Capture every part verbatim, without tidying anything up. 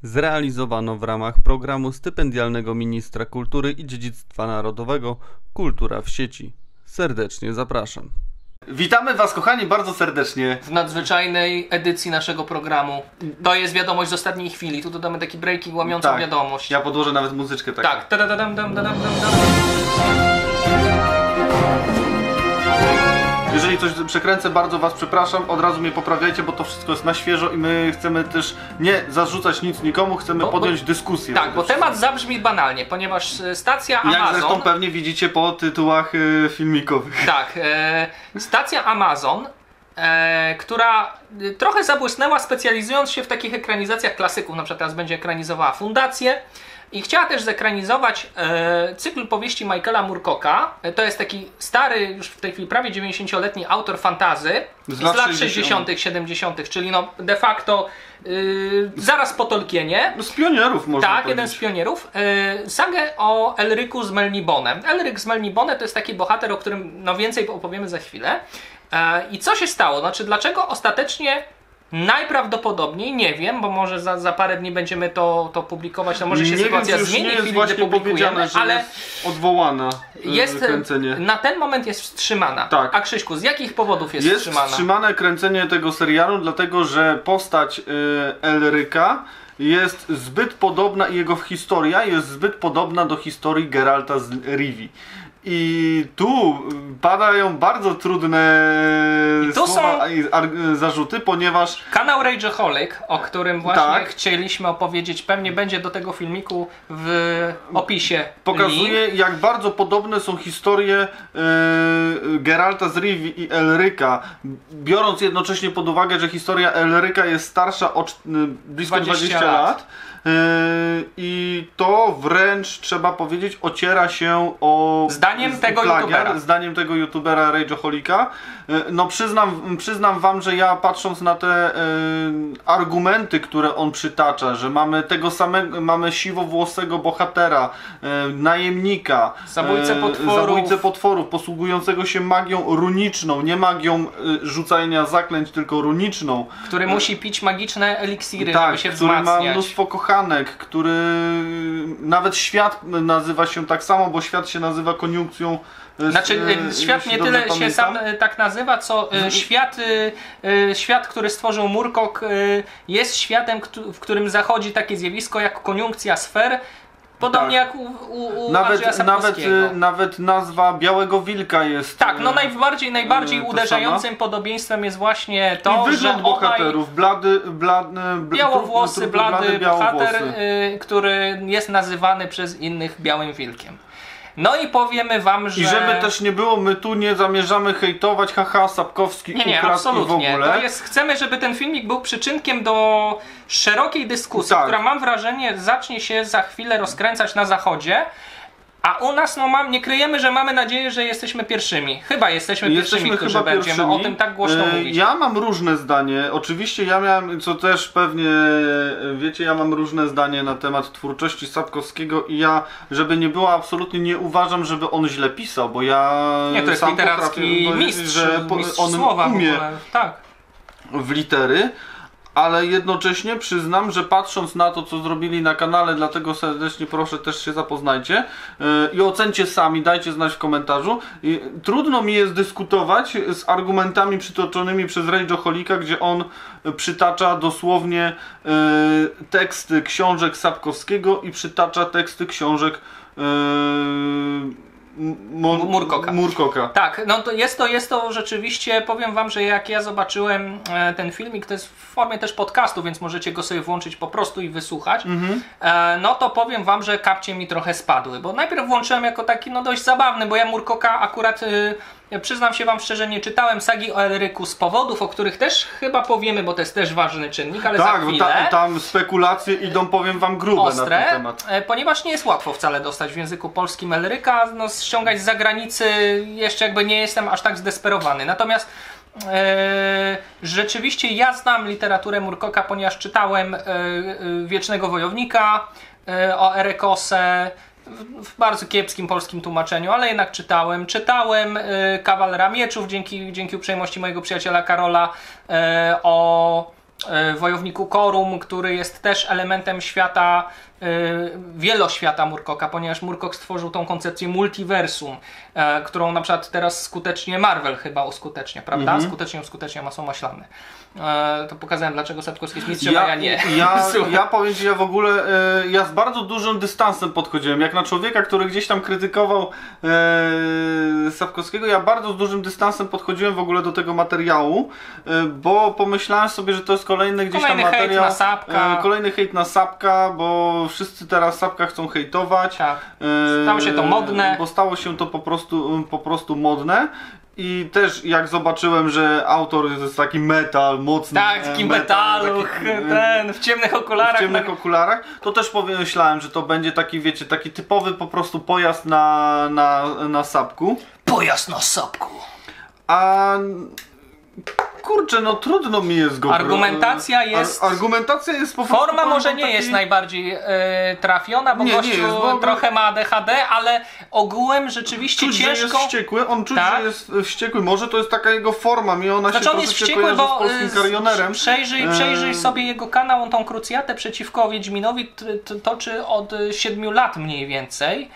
zrealizowano w ramach programu stypendialnego Ministra Kultury i Dziedzictwa Narodowego Kultura w sieci. Serdecznie zapraszam. Witamy Was, kochani, bardzo serdecznie w nadzwyczajnej edycji naszego programu. To jest wiadomość z ostatniej chwili. Tu dodamy taki breaking łamiącą tak, wiadomość. Ja podłożę nawet muzyczkę taką. Tak. Ta-da-da-dam, dam, dam, dam, dam. Jeżeli coś przekręcę, bardzo Was przepraszam, od razu mnie poprawiajcie, bo to wszystko jest na świeżo i my chcemy też nie zarzucać nic nikomu, chcemy bo, podjąć bo, dyskusję. Tak, bo temat zabrzmi banalnie, ponieważ stacja Amazon... Jak zresztą pewnie widzicie po tytułach y, filmikowych. Tak, e, stacja Amazon, e, która trochę zabłysnęła, specjalizując się w takich ekranizacjach klasyków, na przykład teraz będzie ekranizowała Fundację. I chciała też zekranizować e, cykl powieści Michaela Moorcocka. E, to jest taki stary, już w tej chwili prawie dziewięćdziesięcioletni autor fantazy z, z lat sześćdziesiątych, siedemdziesiątych, czyli no de facto y, zaraz po Tolkienie. Z pionierów można Tak, powiedzieć. jeden z pionierów. Y, sagę o Elryku z Melnibonem. Elryk z Melnibone to jest taki bohater, o którym no więcej opowiemy za chwilę. Y, I co się stało? Znaczy, dlaczego ostatecznie... Najprawdopodobniej, nie wiem, bo może za, za parę dni będziemy to, to publikować, no może się nie sytuacja wiem, zmieni, nie chwili, gdy publikujemy, że ale jest odwołana jest, kręcenie. Na ten moment jest wstrzymana. Tak. A Krzyśku, z jakich powodów jest, jest wstrzymana? Jest wstrzymane kręcenie tego serialu, dlatego że postać y, Elryka jest zbyt podobna i jego historia jest zbyt podobna do historii Geralta z Rivii. I tu padają bardzo trudne I tu słowa są... i zarzuty, ponieważ... Kanał Rageaholic, o którym właśnie tak. chcieliśmy opowiedzieć, pewnie będzie do tego filmiku w opisie. Pokazuje, link. jak bardzo podobne są historie e, Geralta z Rivii i Elryka, biorąc jednocześnie pod uwagę, że historia Elryka jest starsza o e, blisko dwadzieścia lat. I to wręcz, trzeba powiedzieć, ociera się o zdaniem tego plagiat, youtubera. Zdaniem tego youtubera Rageaholika. No przyznam, przyznam wam, że ja patrząc na te y, argumenty, które on przytacza, że mamy tego samego, mamy siwowłosego bohatera, y, najemnika, zabójcę potworów. Y, zabójcę potworów, posługującego się magią runiczną, nie magią y, rzucania zaklęć, tylko runiczną. Który y, musi pić magiczne eliksiry, tak, żeby się który wzmacniać. Ma mnóstwo kochanek, który nawet świat nazywa się tak samo, bo świat się nazywa koniunkcją. Znaczy z, świat nie tyle się sam tak nazywa, co y, świat, y, y, świat, który stworzył Moorcock, y, jest światem, w którym zachodzi takie zjawisko jak koniunkcja sfer. Podobnie tak. jak u, u, u nawet, nawet, nawet nazwa Białego Wilka jest. Tak, no najbardziej, najbardziej uderzającym sama. podobieństwem jest właśnie to, I że bohaterów, blady, blady, bl białowłosy, trup, blady, blady bohater, y, który jest nazywany przez innych Białym Wilkiem. No i powiemy wam, że... I żeby też nie było, my tu nie zamierzamy hejtować, haha, Sapkowski nie, nie, ukradł absolutnie. i w ogóle. To jest, chcemy, żeby ten filmik był przyczynkiem do szerokiej dyskusji, tak. która mam wrażenie zacznie się za chwilę rozkręcać na zachodzie. A u nas, no mam, nie kryjemy, że mamy nadzieję, że jesteśmy pierwszymi. Chyba jesteśmy, jesteśmy pierwszymi, którzy chyba będziemy pierwszymi. o tym tak głośno e, mówić. Ja mam różne zdanie. Oczywiście ja miałem, co też pewnie wiecie, ja mam różne zdanie na temat twórczości Sapkowskiego i ja, żeby nie było, absolutnie nie uważam, żeby on źle pisał, bo ja nie, to jest sam literacki mistrz, że mistrz on słowa umie w ogóle. Tak. w litery. Ale jednocześnie przyznam, że patrząc na to, co zrobili na kanale, dlatego serdecznie proszę, też się zapoznajcie yy, i ocencie sami, dajcie znać w komentarzu. Yy, trudno mi jest dyskutować z argumentami przytoczonymi przez Rageaholika, gdzie on przytacza dosłownie yy, teksty książek Sapkowskiego i przytacza teksty książek yy, Moorcocka. Moorcocka. Tak, no to jest to, jest to rzeczywiście, powiem wam, że jak ja zobaczyłem e, ten filmik, to jest w formie też podcastu, więc możecie go sobie włączyć po prostu i wysłuchać, mm-hmm. e, no to powiem wam, że kapcie mi trochę spadły, bo najpierw włączyłem jako taki no dość zabawny, bo ja Moorcocka akurat y, przyznam się wam szczerze, nie czytałem sagi o Elryku z powodów, o których też chyba powiemy, bo to jest też ważny czynnik, ale tak, za chwilę. Tak, ta, tam spekulacje idą, powiem wam, grube ostre, na ten temat. Ponieważ nie jest łatwo wcale dostać w języku polskim Elryka, no ściągać z zagranicy jeszcze jakby nie jestem aż tak zdesperowany. Natomiast e, rzeczywiście ja znam literaturę Moorcocka, ponieważ czytałem e, e, Wiecznego Wojownika e, o Erekose, w bardzo kiepskim polskim tłumaczeniu, ale jednak czytałem. Czytałem y, Kawalera Mieczów dzięki, dzięki uprzejmości mojego przyjaciela Karola y, o e, Wojowniku Korum, który jest też elementem świata, e, wieloświata Moorcocka, ponieważ Moorcock stworzył tą koncepcję multiversum, e, którą na przykład teraz skutecznie Marvel chyba uskutecznia, prawda? Mhm. Skutecznie uskutecznia masło maślane. E, to pokazałem, dlaczego Sapkowski jest mistrzem, a Ja, ja nie. ja, ja powiem Ci, ja w ogóle, e, ja z bardzo dużym dystansem podchodziłem, jak na człowieka, który gdzieś tam krytykował e, Sapkowskiego, ja bardzo z dużym dystansem podchodziłem w ogóle do tego materiału, e, bo pomyślałem sobie, że to jest kolejny gdzieś Kolejny tam hejt materiał, na Sapka. e, kolejny hejt na Sapka, bo wszyscy teraz Sapka chcą hejtować. Tak. E, Stało się to modne. Bo stało się to po prostu, po prostu modne. I też jak zobaczyłem, że autor jest taki metal, mocny. Tak, taki metal, metaluch, taki, ten, w ciemnych okularach. w ciemnych na... okularach, to też pomyślałem, że to będzie taki, wiecie, taki typowy po prostu pojazd na, na, na Sapku. Pojazd na Sapku. A kurczę, no trudno mi jest go... Argumentacja jest... Ar argumentacja jest po prostu... Forma może powiem nie taki... jest najbardziej e, trafiona, bo Nie, nie gościu jest, bo- trochę ma A D H D, ale ogółem rzeczywiście Czuć, że jest ciężko... wściekły, on czuć, Tak. że jest wściekły, może to jest taka jego forma, mi ona Znaczy się on jest troszeczkę wściekły, kojarzy z bo polskim y, karionerem. przejrzyj, E, przejrzyj sobie jego kanał, on tą krucjatę przeciwko Wiedźminowi t- t- toczy od y, siedmiu lat mniej więcej,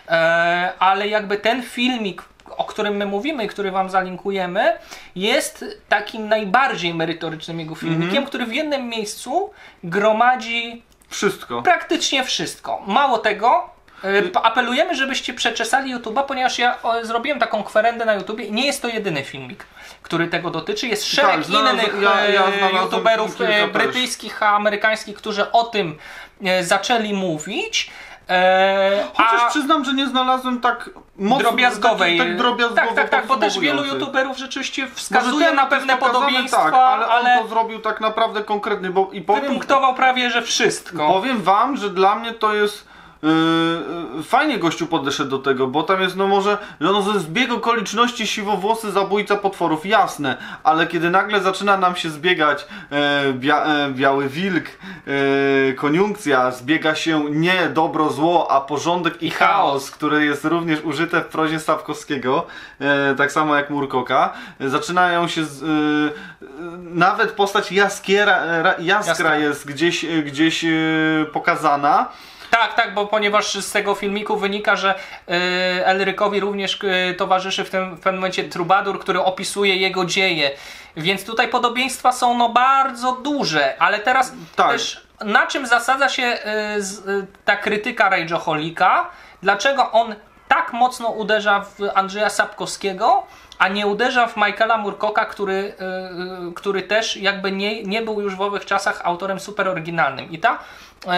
e, ale jakby ten filmik, o którym my mówimy i który wam zalinkujemy, jest takim najbardziej merytorycznym jego filmikiem, Mhm. który w jednym miejscu gromadzi Wszystko. praktycznie wszystko. Mało tego, y, apelujemy, żebyście przeczesali YouTube'a, ponieważ ja o, zrobiłem taką kwerendę na YouTubie. Nie jest to jedyny filmik, który tego dotyczy. Jest szereg Tak, znalazłem- innych ja- ja e, znalazłem YouTuberów kilka e, też. brytyjskich, amerykańskich, którzy o tym e, zaczęli mówić. E, Chociaż a przyznam, że nie znalazłem tak mocno... drobiazgowej. Tak, tak drobiazgowo tak, tak, tak, bo też wielu podsumowującej. YouTuberów rzeczywiście Może wskazuje ten na jest pewne pokazane, podobieństwa, tak, ale, ale, on to zrobił tak naprawdę konkretnie, bo i powiem, wypunktował prawie, że wszystko. powiem wam, że dla mnie to jest yy, yy, fajnie gościu podeszedł do tego, bo tam jest no może, że no ze zbieg okoliczności siwowłosy zabójca potworów, jasne, ale kiedy nagle zaczyna nam się zbiegać e, bia, e, biały wilk, e, koniunkcja, zbiega się nie dobro, zło, a porządek i, I chaos, chaos. które jest również użyte w prozie Sapkowskiego, e, tak samo jak Moorcocka, e, zaczynają się z, e, e, nawet postać jaskiera, e, ra- jaskra, Jaskra. jest gdzieś, e, gdzieś e, pokazana. Tak, tak, bo ponieważ z tego filmiku wynika, że y, Elrykowi również y, towarzyszy w tym w pewnym momencie trubadur, który opisuje jego dzieje. Więc tutaj podobieństwa są no bardzo duże, ale teraz Tak. też na czym zasadza się y, z, y, ta krytyka Rage'oholika? Dlaczego on tak mocno uderza w Andrzeja Sapkowskiego, a nie uderza w Michaela Moorcocka, który, y, y, który też jakby nie, nie był już w owych czasach autorem super oryginalnym. I ta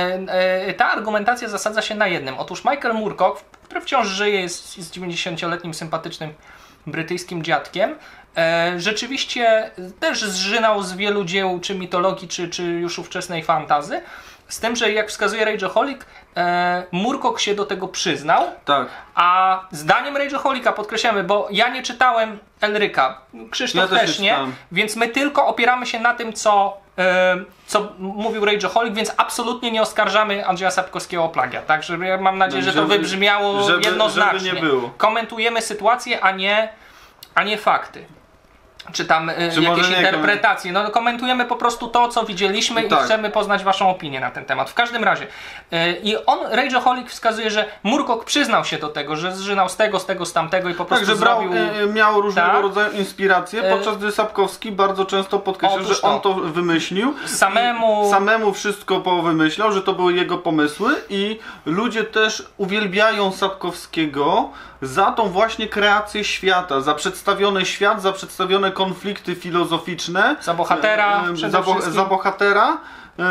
Ta argumentacja zasadza się na jednym. Otóż Michael Moorcock, który wciąż żyje, jest, jest dziewięćdziesięcioletnim, sympatycznym brytyjskim dziadkiem, e, rzeczywiście też zżynał z wielu dzieł, czy mitologii, czy, czy już ówczesnej fantazy. Z tym, że jak wskazuje Rage'oholik, e, Moorcock się do tego przyznał, Tak. a zdaniem Rage'oholika, podkreślamy, bo ja nie czytałem Elryka, Krzysztof Ja też też nie nie, czytałem. więc my tylko opieramy się na tym, co, e, co mówił Rage'oholik, więc absolutnie nie oskarżamy Andrzeja Sapkowskiego o plagiat. Także ja mam nadzieję, że to Żeby- wybrzmiało żeby- jednoznacznie. żeby nie było. Komentujemy sytuację, a nie, a nie fakty. Czy tam y, Czy może jakieś nie interpretacje. No komentujemy po prostu to, co widzieliśmy Tak. i chcemy poznać waszą opinię na ten temat. W każdym razie. y, I on, Rage'oholik, wskazuje, że Moorcock przyznał się do tego, że zżynał z tego, z tego, z tamtego i po prostu Także brał, zrobił... e, miał różnego Tak. rodzaju inspiracje, E, podczas gdy Sapkowski bardzo często podkreślał, Otóż że on to. to wymyślił. Samemu... I samemu wszystko powymyślał, że to były jego pomysły i ludzie też uwielbiają Sapkowskiego za tą właśnie kreację świata, za przedstawiony świat, za przedstawione konflikty filozoficzne. Za bohatera e, przede za, bo, wszystkim. za bohatera. e,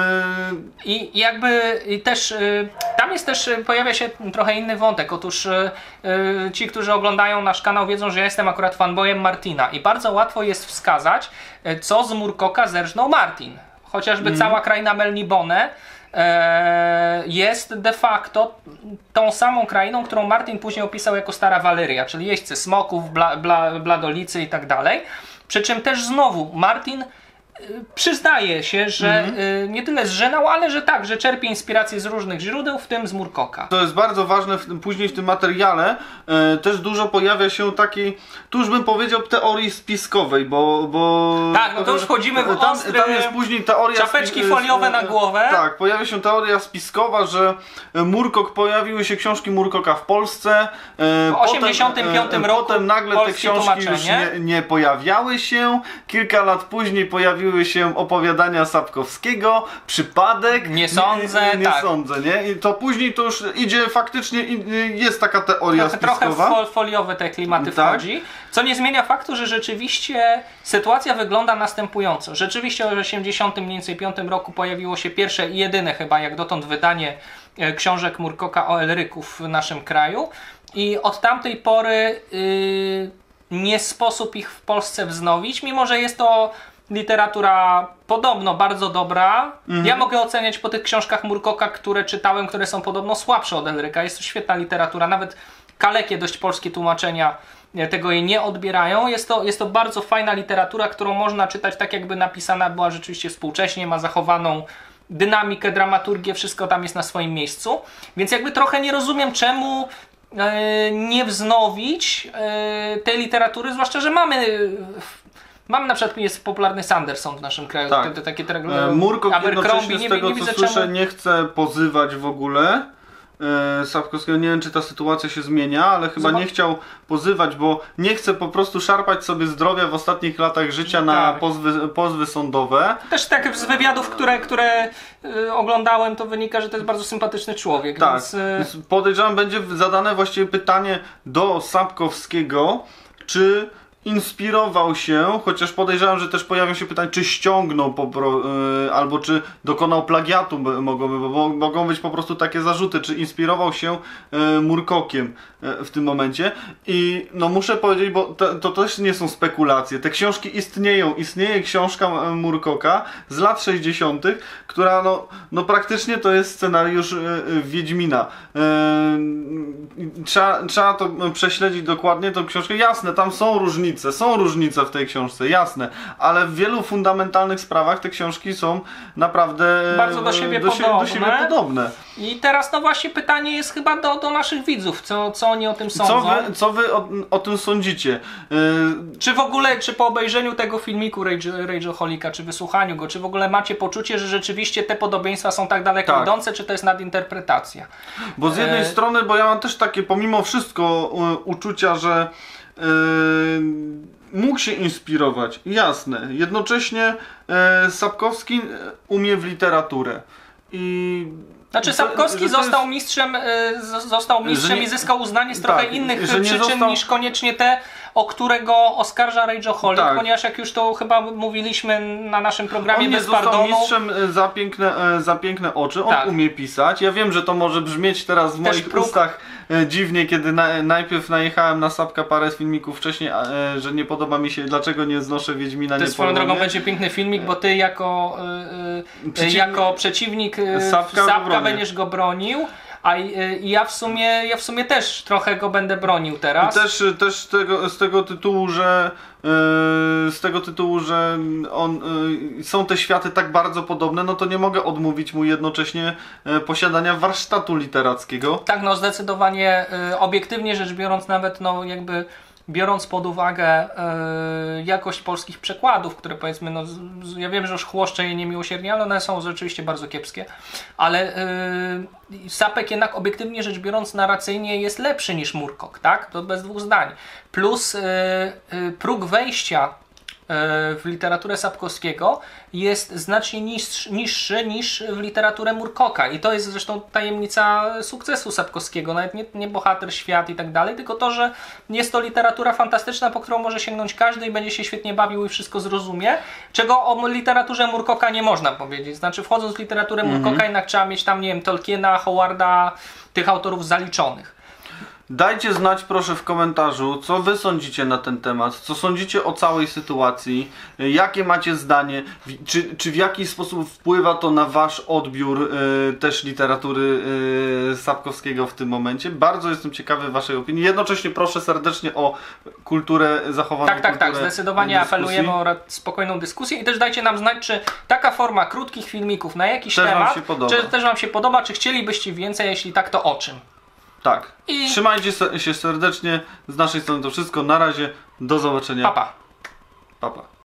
I jakby i też y, tam jest też y, pojawia się trochę inny wątek. Otóż y, y, ci, którzy oglądają nasz kanał, wiedzą, że ja jestem akurat fanboyem Martina i bardzo łatwo jest wskazać, y, co z Moorcocka zerżnął Martin. Chociażby cała kraina Melnibone e, jest de facto tą samą krainą, którą Martin później opisał jako Stara Waleria, czyli jeźdźcy smoków, bla, bla, bladolicy i tak dalej. Przy czym też znowu Martin przyznaje się, że Mhm. y, nie tyle zżenał, ale że tak, że czerpie inspirację z różnych źródeł, w tym z Moorcocka. To jest bardzo ważne w tym, później w tym materiale. E, też dużo pojawia się takiej, tu już bym powiedział, teorii spiskowej, bo... bo Tak, no to już wchodzimy w tam, ostry, tam jest później teoria... czapeczki spi- foliowe na głowę. Tak, pojawia się teoria spiskowa, że Moorcock, pojawiły się książki Moorcocka w Polsce. E, W osiemdziesiątym piątym roku Potem nagle te polskie książki już tłumaczenie. nie, nie pojawiały się. Kilka lat później pojawiły się opowiadania Sapkowskiego. Przypadek. Nie sądzę, nie, nie tak. sądzę, nie? I to później to już idzie faktycznie, i- jest taka teoria Trochę, trochę w spiskowa. fol- foliowe te klimaty Tak. wchodzi, co nie zmienia faktu, że rzeczywiście sytuacja wygląda następująco. Rzeczywiście w osiemdziesiątym mniej więcej piątym roku pojawiło się pierwsze i jedyne chyba jak dotąd wydanie e, książek Moorcocka o Elryku w naszym kraju i od tamtej pory yy, nie sposób ich w Polsce wznowić, mimo że jest to literatura podobno bardzo dobra. Mhm. Ja mogę oceniać po tych książkach Moorcocka, które czytałem, które są podobno słabsze od Elryka. Jest to świetna literatura, nawet kalekie dość polskie tłumaczenia e, tego jej nie odbierają. Jest to, jest to bardzo fajna literatura, którą można czytać tak, jakby napisana była rzeczywiście współcześnie, ma zachowaną dynamikę, dramaturgię, wszystko tam jest na swoim miejscu. Więc jakby trochę nie rozumiem, czemu e, nie wznowić e, tej literatury, zwłaszcza, że mamy mamy na przykład, jest popularny Sanderson w naszym kraju, Tak. te, te takie te, E, Moorcock Abercrombie, jednocześnie nie, z tego nie, nie co widzę słyszę czemu. nie chce pozywać w ogóle e, Sapkowskiego. Nie wiem czy ta sytuacja się zmienia, ale chyba Zobacz- nie chciał pozywać, bo nie chce po prostu szarpać sobie zdrowia w ostatnich latach życia na Tak. pozwy, pozwy sądowe. Też tak z wywiadów, które, które y, oglądałem, to wynika, że to jest bardzo sympatyczny człowiek. Tak, Więc, y, więc podejrzewam będzie zadane właściwie pytanie do Sapkowskiego, czy inspirował się, chociaż podejrzewam, że też pojawią się pytania, czy ściągnął po, pro- y, albo czy dokonał plagiatu, b- mogą, bo mogą być po prostu takie zarzuty, czy inspirował się y, Moorcockiem y, w tym momencie. I no muszę powiedzieć, bo to, to też nie są spekulacje, te książki istnieją, istnieje książka y, Moorcocka z lat sześćdziesiątych, która no, no praktycznie to jest scenariusz y, y, Wiedźmina. Y, trzeba, trzeba to prześledzić dokładnie, tą książkę. Jasne, tam są różnice, są różnice w tej książce, jasne, ale w wielu fundamentalnych sprawach te książki są naprawdę Bardzo do siebie do, sie- do podobne. siebie podobne. I teraz no właśnie pytanie jest chyba do, do naszych widzów, co, co oni o tym sądzą. Co wy, co wy o, o tym sądzicie? Y, Czy w ogóle, czy po obejrzeniu tego filmiku Rage, Rage'oholika, czy wysłuchaniu go, czy w ogóle macie poczucie, że rzeczywiście te podobieństwa są tak daleko Tak. idące, czy to jest nadinterpretacja? Bo z jednej E, strony, bo ja mam też takie pomimo wszystko y, uczucia, że y, mógł się inspirować, jasne. Jednocześnie y, Sapkowski umie w literaturę. I Znaczy że- Sapkowski że to został jest- mistrzem, y, z- został mistrzem nie- i zyskał uznanie z trochę tak, innych że nie przyczyn został- niż koniecznie te, o którego oskarża Rage'oholik, Tak. ponieważ jak już to chyba mówiliśmy na naszym programie On nie bez został pardonu. mistrzem e, za piękne, e, za piękne oczy, on Tak. umie pisać. Ja wiem, że to może brzmieć teraz w Też moich próg. ustach e, dziwnie, kiedy na, najpierw najechałem na Sapka parę filmików wcześniej, a, e, że nie podoba mi się, dlaczego nie znoszę Wiedźmina. To nie jest swoją podoba drogą mnie. będzie piękny filmik, bo ty jako, y, y, Przeciwnik- jako przeciwnik y, Sapka Sapka, go bronię. będziesz go bronił, a y, i ja w sumie ja w sumie też trochę go będę bronił teraz. I też, też z, tego, z tego tytułu, że e, z tego tytułu, że on, e, są te światy tak bardzo podobne, no to nie mogę odmówić mu jednocześnie e, posiadania warsztatu literackiego. Tak, no zdecydowanie y, obiektywnie rzecz biorąc, nawet no jakby biorąc pod uwagę y, jakość polskich przekładów, które powiedzmy, no z, z, ja wiem, że już chłoszczę je niemiłosiernie, ale one są rzeczywiście bardzo kiepskie, ale y, Sapek jednak obiektywnie rzecz biorąc narracyjnie jest lepszy niż Moorcock, tak? To bez dwóch zdań. Plus y, y, próg wejścia w literaturę Sapkowskiego jest znacznie niższy, niższy niż w literaturę Moorcocka i to jest zresztą tajemnica sukcesu Sapkowskiego, nawet nie, nie bohater, świat i tak dalej, tylko to, że jest to literatura fantastyczna, po którą może sięgnąć każdy i będzie się świetnie bawił i wszystko zrozumie, czego o literaturze Moorcocka nie można powiedzieć. Znaczy wchodząc w literaturę Moorcocka jednak trzeba mieć tam, nie wiem, Tolkiena, Howarda, tych autorów zaliczonych. Dajcie znać proszę w komentarzu, co wy sądzicie na ten temat, co sądzicie o całej sytuacji, jakie macie zdanie, czy, czy w jaki sposób wpływa to na wasz odbiór y, też literatury y, Sapkowskiego w tym momencie. Bardzo jestem ciekawy waszej opinii. Jednocześnie proszę serdecznie o kulturę zachowaną. Tak, tak, tak. kulturę Zdecydowanie dyskusji. apelujemy o spokojną dyskusję i też dajcie nam znać, czy taka forma krótkich filmików na jakiś Też wam temat, się podoba. czy też wam się podoba, czy chcielibyście więcej, jeśli tak, to o czym? Tak. I- Trzymajcie se- się serdecznie. Z naszej strony to wszystko. Na razie. Do zobaczenia. Pa, pa. Pa, pa.